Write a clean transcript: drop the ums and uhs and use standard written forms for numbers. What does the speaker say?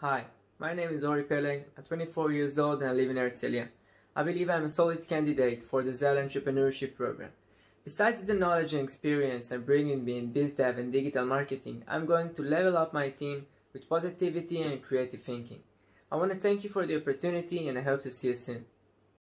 Hi, my name is Ori Peleg. I'm 24 years old and I live in Herzliya. I believe I'm a solid candidate for the Zell entrepreneurship program. Besides the knowledge and experience I'm bringing me in biz dev and digital marketing, I'm going to level up my team with positivity and creative thinking. I want to thank you for the opportunity and I hope to see you soon.